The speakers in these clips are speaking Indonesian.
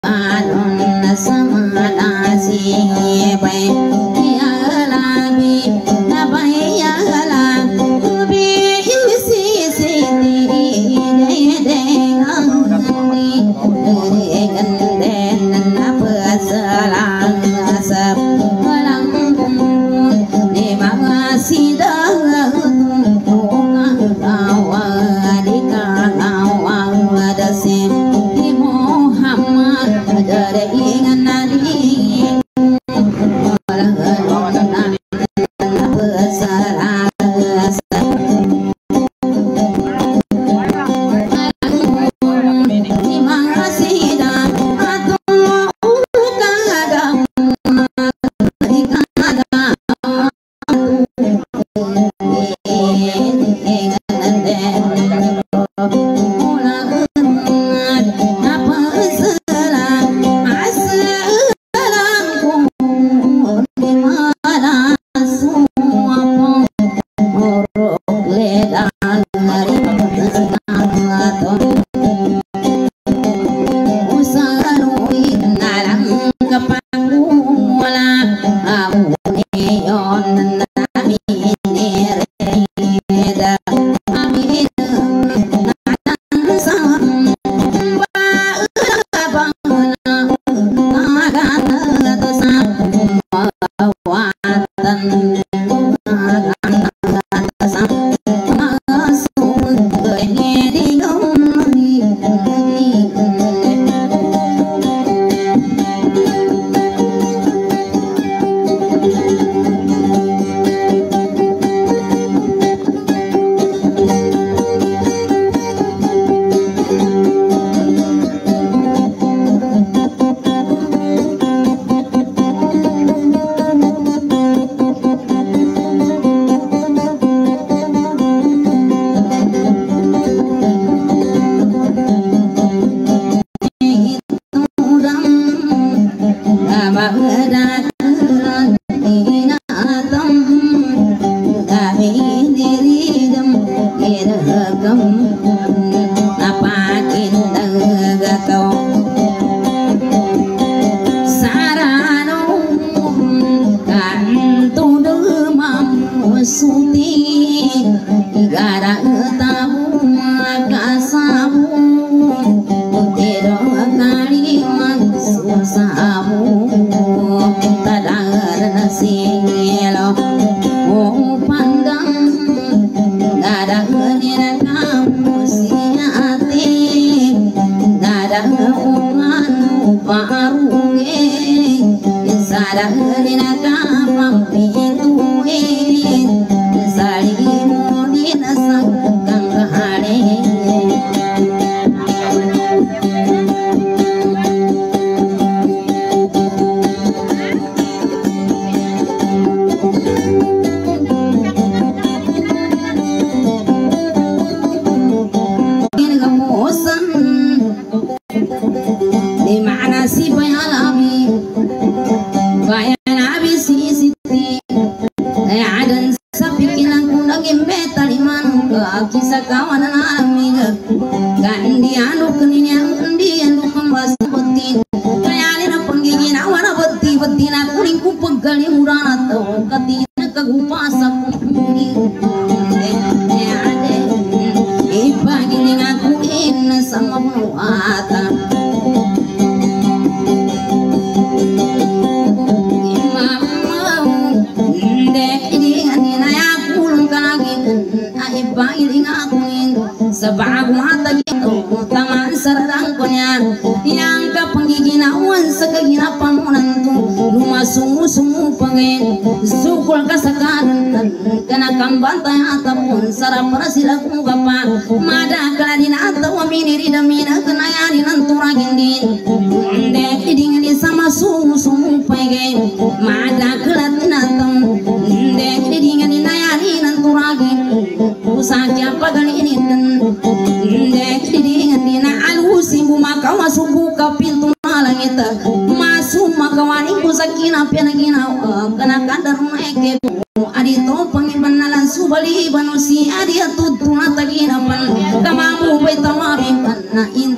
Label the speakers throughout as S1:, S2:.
S1: Subali banu si adia tutuna tagina pan kamamu baitawabi panna intani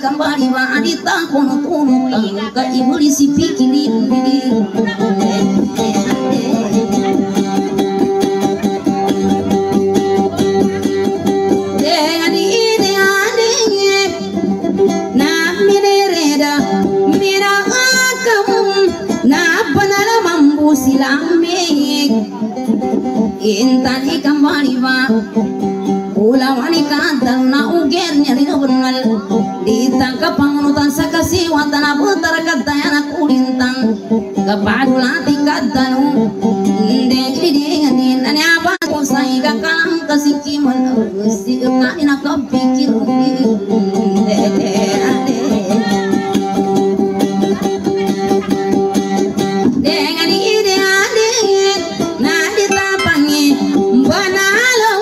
S1: kembali wanita kono tunutang ke iblis pikirin dengan ide adanya na minereda mira akam na panala mambu silame intani kembali wa ulawani kantal na ugernya di nubunal ditangkap pangunutan sakasi watana putar katayana kulintang kepadulati katanu dengan nani apa usai gakalang kasikiman usi kanina kepikir dengan ide adik na ditapangi banalong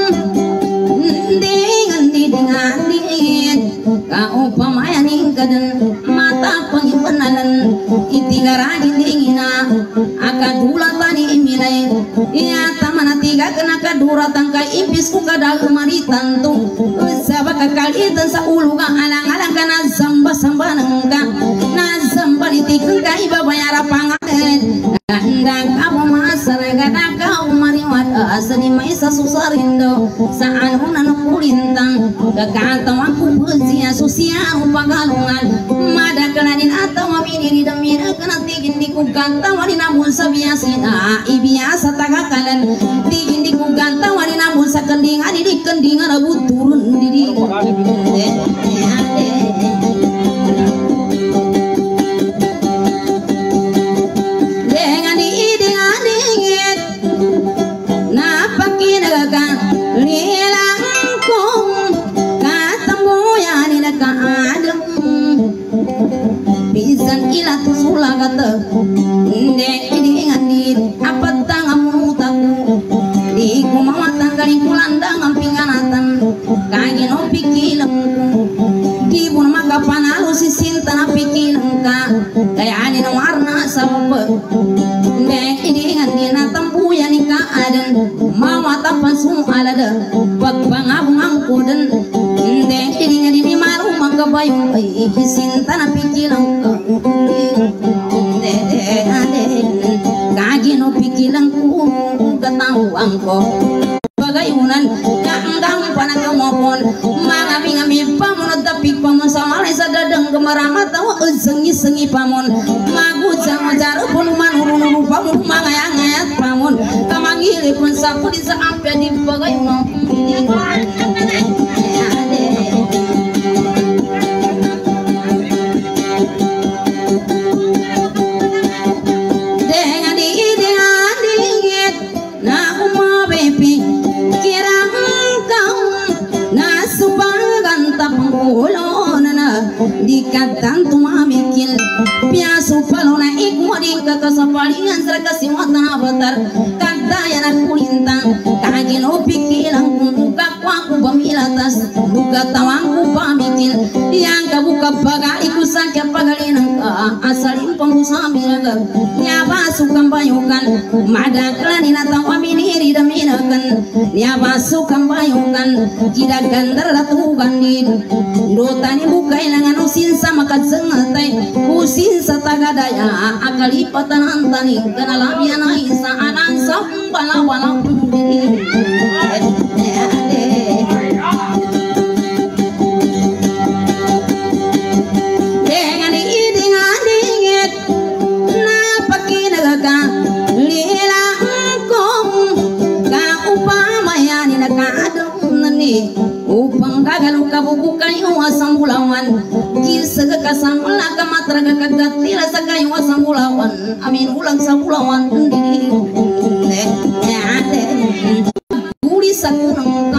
S1: kau pamayaning kadan mata pengimpanan itingaragi dingina akadula tani imilai iya tamana tiga kena kadura tangkai impis ku kadal maritan tu sabaka kali dan sauluga alang-alang kana samba-samba nengka na samba ditikengka iba bayara pangaden ndang kamu masara gada kau mariwat asani maisa susarindo saan unan kulintang kakantang aku bezia sosial pagalungan mada kelanin atau amini demira kena tigin di kuganta walina bunsa biasina ibiasa tagakalan tigin di kuganta walina bunsa kendingan di kendingan abu turun di dengan ide adingit na pakinaga lilangkong katambuyan ina kaadam bisan ila tusula kata ndek dengan dir apa tangamu taku di kumawatan galing kulandang ampinganatan kagino pikilang di pun maka panalu si sinta na pikilang ka kaya ani na warna sabab ndek dengan dir na tambuyan ika adan mama tapan sum alada pagbangabung angko dan ndek dengan ini maru maka bayung sinta na pikilang ka kagino pikilang ku katawang ko bagayunan kandang panagkamopon mga bingamib pamon tapik pamon sa malay sa dadang gemaramat tawa sengi-sengi pamon magujang majaro pun manurunuru pamon mangayangayat pamon kamangili pun sapu di saampe di bagayunan dikatan tumamikil piasu palona ikmoding kakasapalingan serkasi watana batar kadaya na kulintang kagino pikilang kumuka kwaku bamilatas duga tawangku pamikil yang kabuka bagaliku sakya pagalinang asalin pangusamilaga nyaba sukam bayukan madaklanin atau aminiri daminakan nyaba sukam bayukan tidak gandar ratugan din dotani bukai langan usin sama kadzengatai usin satagadaya akalipatan antani kanalabiana isa anan sambala-bala dengan ide ngadinget na pakinagaga lila engkong ka upamayani na kaadong nani upang gagalu kabubukan iwasang bulawan kisah kekasang laga matraga kagatila sa kayo wasang bulawan amin ulang sa bulawan tulis aku ng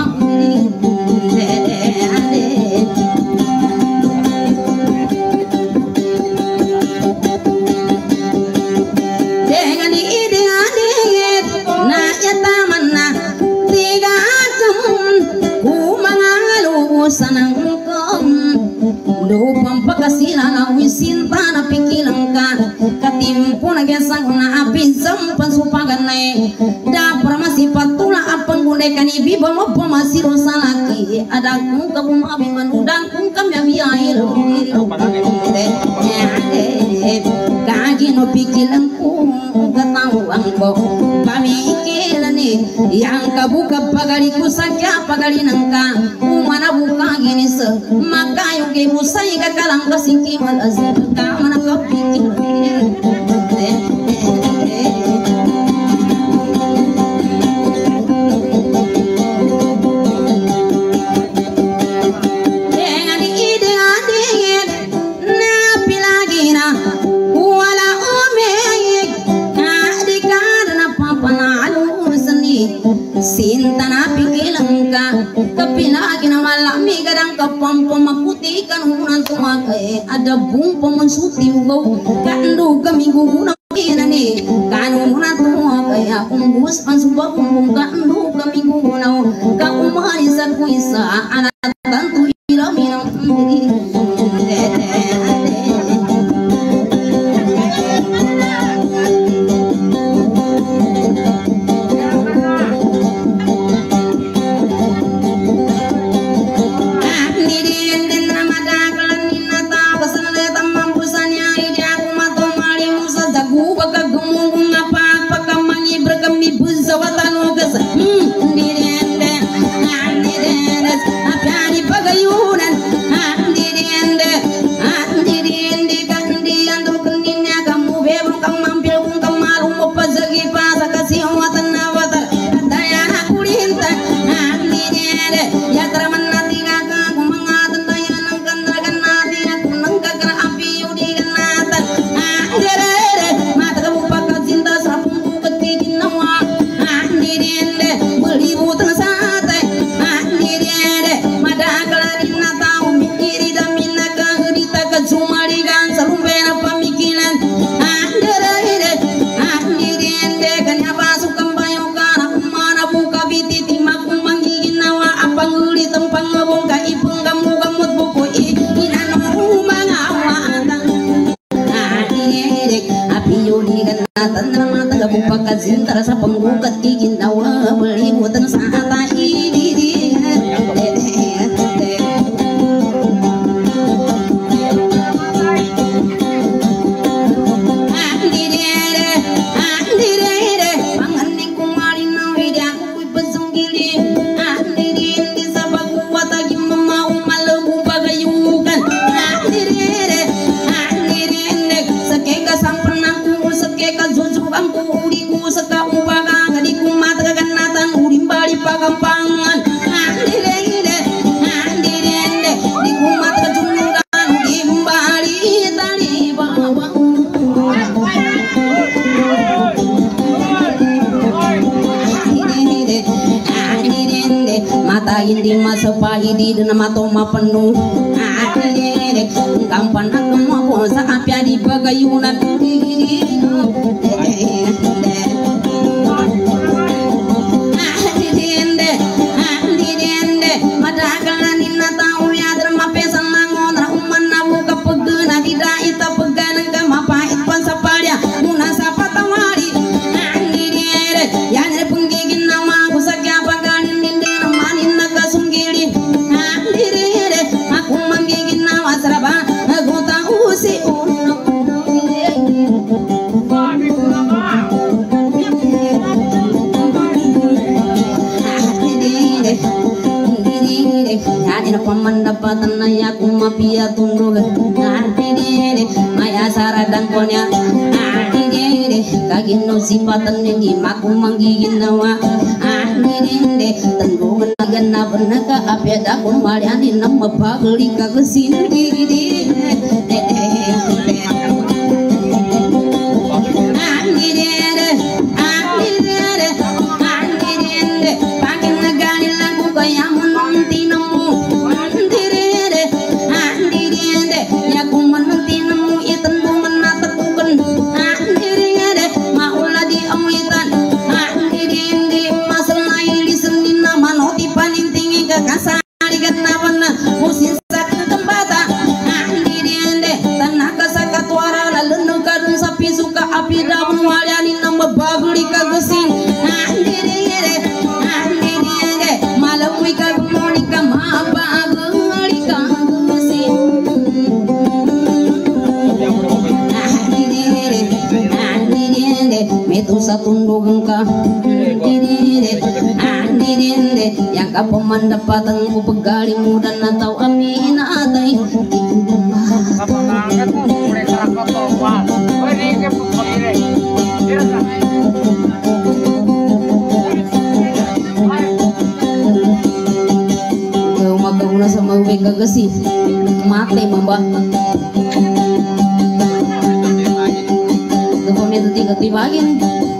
S1: dengan ide adit na yataman na tiga kamun kumangalusan ang lupang pagkasila na wisinta na pikilang ka katimpo na gesang na apinsam pansupagan na dapra masipatula apang gunay kanibiba mo pamasiro sa laki ada kung kabumabi manudang kung kami abiyay kagi no pikiran ku ketahuan kok pamikiran nih yang kabuka pagaliku sakya pagali nangka umana buka gini se maka yuke busai kakalang kasingki malazir kamana kepikiran Sintana pikilangka kapilagi na malami kadang kapampo makutikan hunan tumakai ada bumpo mensuti ugaw kandu kami guguna kinani kanu hunan tumakai akong bus pansubak kumbung kandu kami guguna ka umarisan ku isa anak tantu ilaminang Zintar sa penggugat gigin dawa melibutan saat ini panganing kumari na widi aku ipasunggili di sabagu watagi memau malebu bagayukan sekeka sampenangku sekeka zuzubangku seka ubaga ngadi kumat keganatan udim bali pagampangan andirende di kumat kejunungan udim bali tali bawa andirende mata indi masapai di dana matoma penuh andirende kampan agama bosa apya di bagayunan pendapatan naya kumapia tunduk ngarti maya saradang konya ngarti kagino sifatan yang maku manggigin nawa ngarti tendungan gana benaka apeda kumaliani nama pagli kagesindi kasari gana wana musin sak tembata andiren itu satundog ka andirinde yang kapemandapatan ku pegali mudan atau amin atai kau magkauna sama uwe gagasi mate mamba itu tiga tiba lagi nih.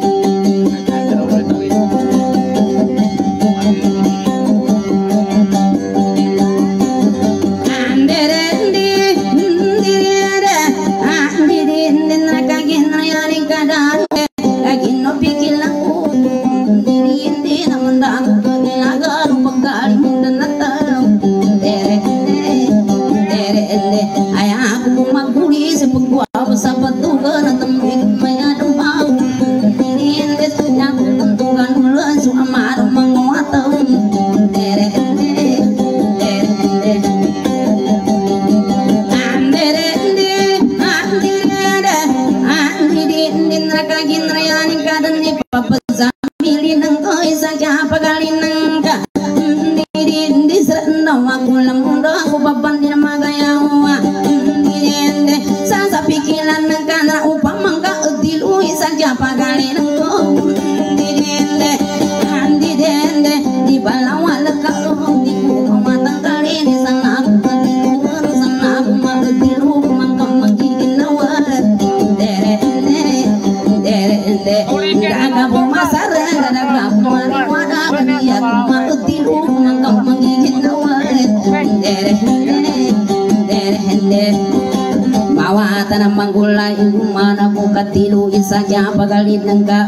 S1: Manggulai mana buka tilu isaja pagalin nengka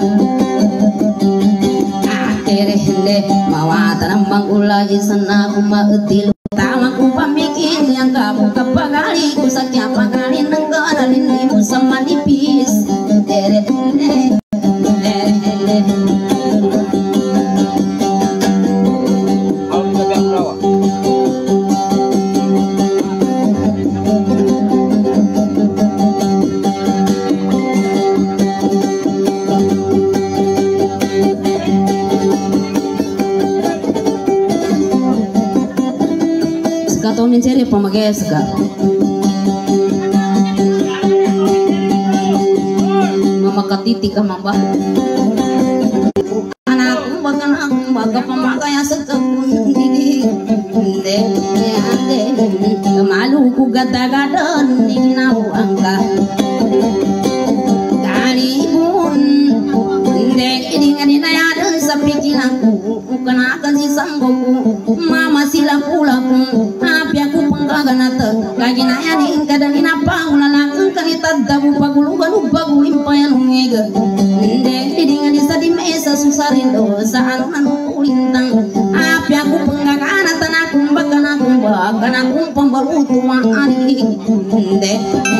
S1: akhirnya mawatan manggulai sana kuma tilu tamaku pamikin yang kamu kepagali ku saja pagalin nengka dalin ibu sama nipis atau mencari pemakai sekarang mama katiti ke mama anakku baga pemakai sekarang ini malu ku gata-gata ini nahu angka kalipun dengan inayada sapikilanku kena kasih sanggoku mama sila pulaku aku penggaganata lagi naya nih kadang inapa ulala kanita dabu pagulugan upagulim payanungega ndek dengan disa di mesa susarindo saanunan ulintang api aku penggaganata aku bahkan aku pembalutu maani ndek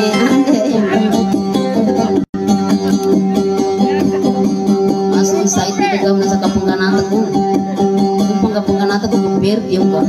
S1: masih saya itu juga menasa kapengganata ku pengganata ku ber dia kok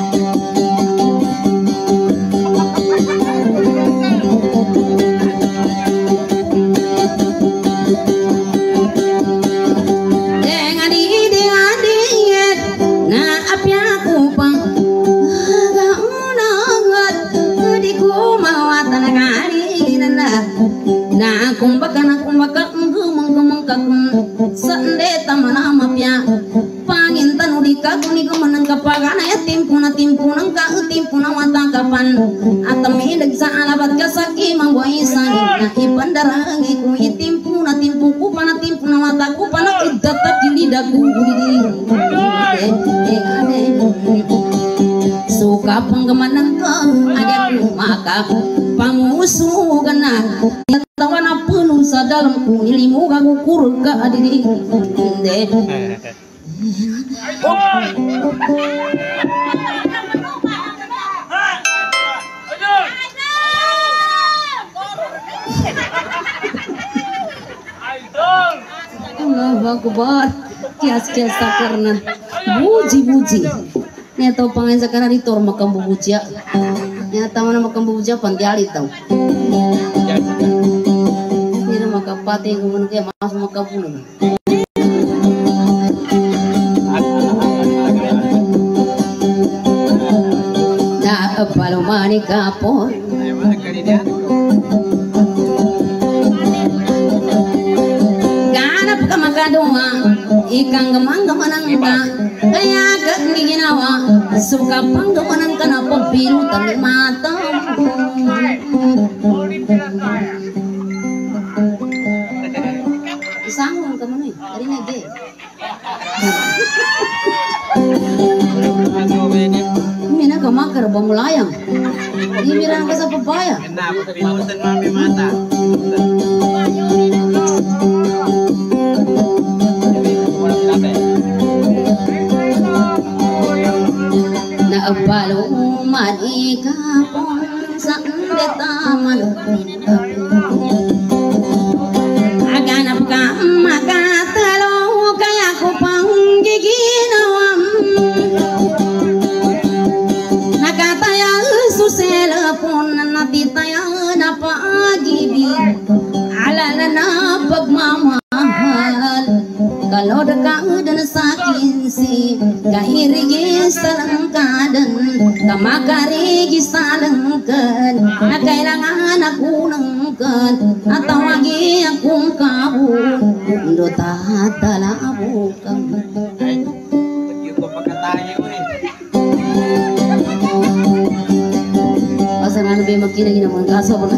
S1: timpunan ka timpuna watangkapan atami dagsa alabat kasaki mangwaisani na ipandarangi ku timpuna timpuku pana timpuna wataku pana idatat lidaku suka penggemanang ka adaku maka pamusugan na tawana penuh sa dalam ku ilimu gagukur ka adiri Allahu Akbar, kias-kias sakarna buji-buji nih tau pangain sekarang di tor makam bubuja nih tahu nama makam bubuja pandiali tau ini makapati kumun ke mas makapun. Na palomani kapon. Ganap ka magaduha, ikang gamang-gamanang ka, kaya ka ginawa, suka pang gamanang ka na pagpilutan ng mata. Isangon ka mo na eh, kari na gay. Mina ka makar bamulayang, imiran ka sa papaya.
S2: Pilutan mami mata.
S1: Naabalo man ikapon sa taman. Aganap ka makatalo kaya ko pang giginawam. Nakataya susela pon natitaya na pag-ibig. Alala na pagmamahal. Kalau dekat dan sakinsi kahirigis talangkadan kamakarigis talangkan na kailangan ako nangkan at tawagi akong kabul do tatalabo ka
S2: Yung papakatayo eh.
S1: pasangan ba magkinagi ng mga kaso ko na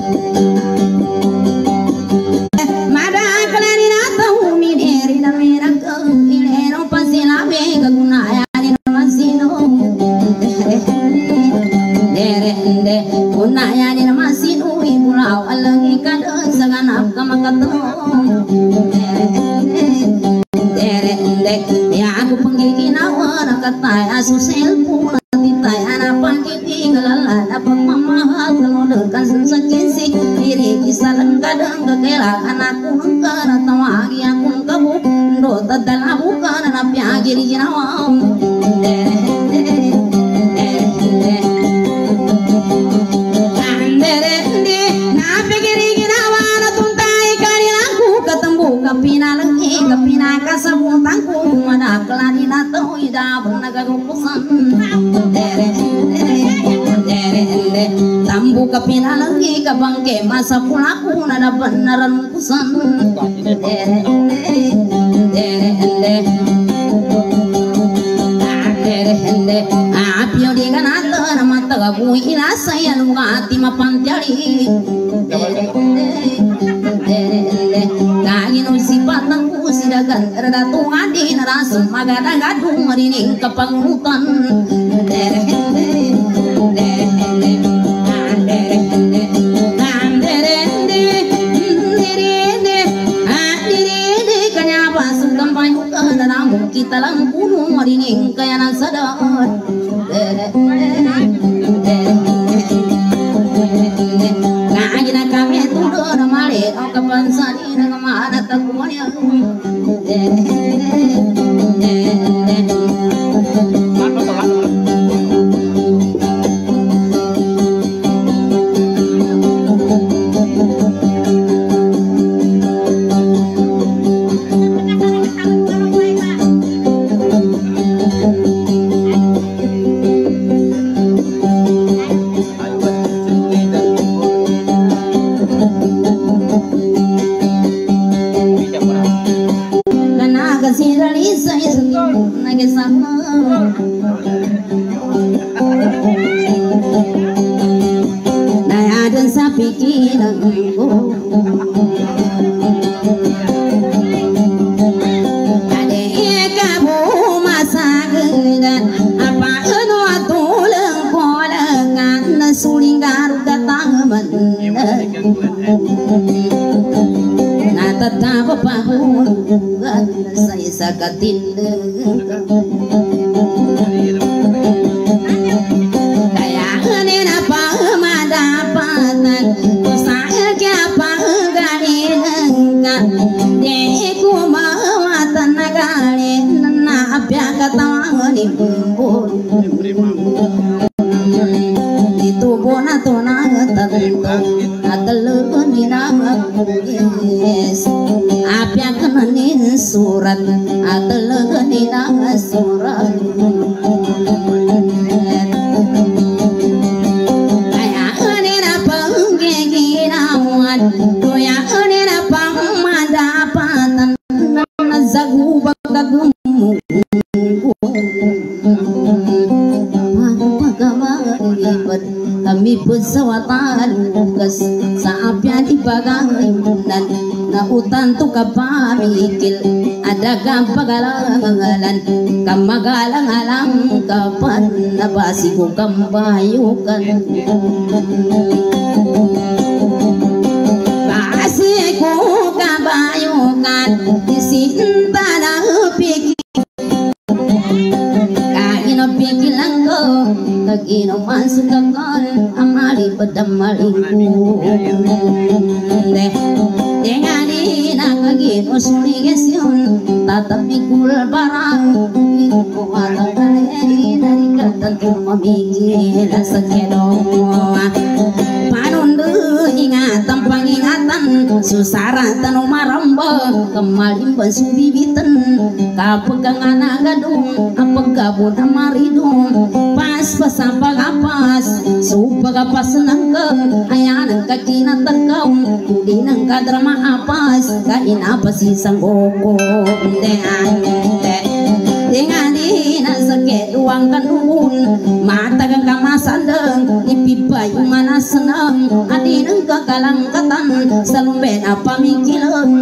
S1: kapinalagi kabangke masa pulaku nada benaran kusan apio di kanata nama tagabu ila saya lunga ati mapantari kagi no sipatang ku sidagan ratu adi narasum magada gadung marining kapangutan kita lang puno marining kaya nang sadar ngaji na kami tudo na mali o kapansani na kamana takunya natatapa pahurugan saya sakatin kaya hanin apa madapatan saya kapa ganingan deku mawatan nagalin na apya katawan ibumbun ditubo na to na tatanto atalo ni na Apya kenani surat atelegani na surat kaya anina panggigina muat kaya anina pamadapatan nazagu bagagumu kami pesawatan lugas saapya di pagainan na utan tu kapamikil ada gampagalangalan kamagalang-alang kapan nabasi ko kambayukan basi ko kambayukan disinta na pikir pikilan ko nag-inom masuk kakal amali padamaling Dengani nagagin usuligas yun tatamikul barang ko alagay narikatan tumamigil sa kedong panundu ingatan pangingatan susaratan umaramba kemalimban subibitan kapegangan agadong apagabon amaridong pas pasapag apas supagapas nangka ayan kakinatan kau di nangka drama apas kain apa si sanggoko dengan dina sakit uang kanun mata kang kamasandeng ipipay mana senang adineng kakalangkatan salumben apa mikilang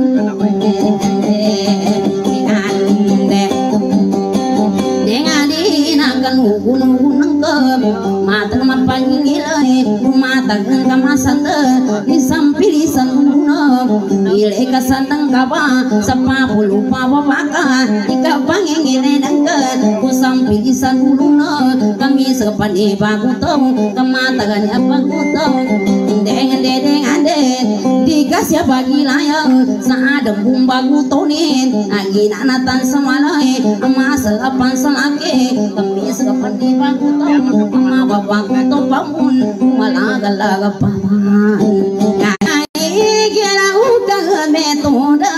S1: dengan dina kan ugun-ugun ke mata mapangilai mata kang kamasandeng disampili sanuna ile kasandeng kaba sapapulu pawaka ika pangingine nangka kusampili sanuna kami sepani bagutong kamatagan apa gutong deng ade dikasih bagi layang saadem bumbagutonin agina natan samalai masalapan salake kami sepani bagutong mababang bangun malagalaga paman kira udah metode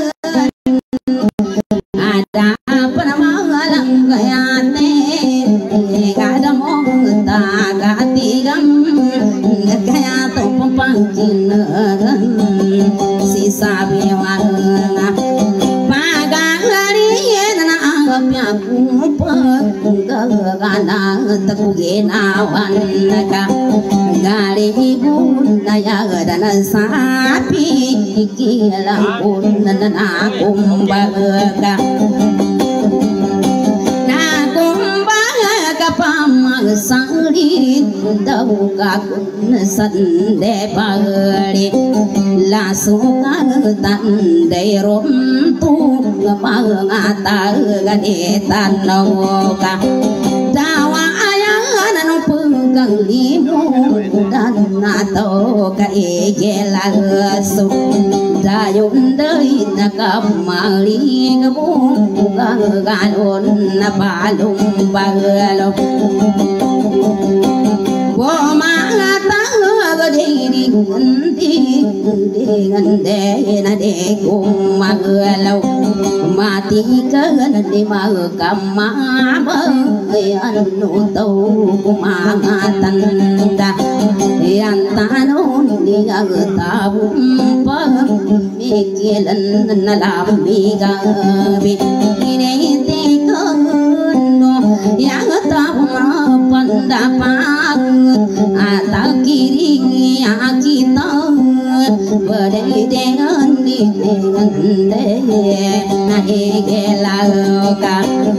S1: ada apa nama langgayane kada mo taga tigam kaya to pangkin si sabi wala pagari na agapya kupagana takuginawan ka gali ibun naya dana sapi ikilang pun na kumbaga sangrit daw kakun sande pagri lasukan tandai romtu ngapangata gadetan noka dawa ayan no punggang limu dan nato kaigelasu dayun dai nakamali ngabu ganon na palung bagalo Boma ngata diri ganti gande na de kumagalaw mati ka na de makamama ano to kumangatan da yan tanon ni agtabum pa mikilan na lamiga bi inete ko yang tabum pandapag atakiring kita badai dengan na egelaka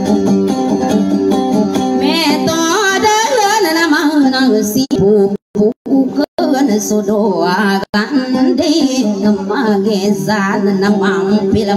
S1: metode na mana si bukan sodoa kandi namagesan namampil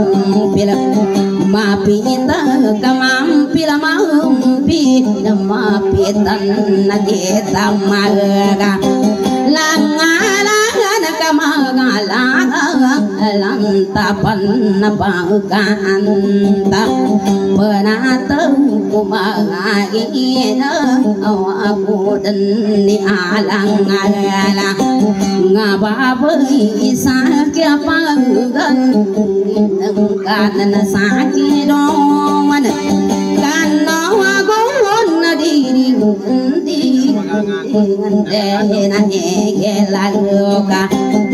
S1: mapita kamampil mampi namapitan nagita magaga langalangan kamagalangan lantapan napakaan ta penatang kumagina aku dan ni alang alang ngababay sakya panggan kanan sakit doman kana wagon na diri na hegelaga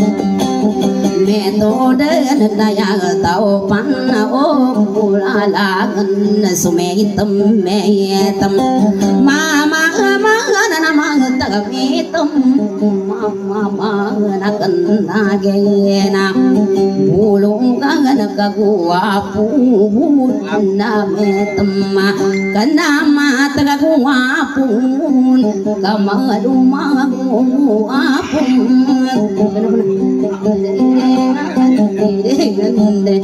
S1: metode daya tau panna o ulalagan sumehitam mehitam mama na magtagitam mama na kanagena bulong kagan kagwapo na metama kanama tagagwapo kamalumagwapo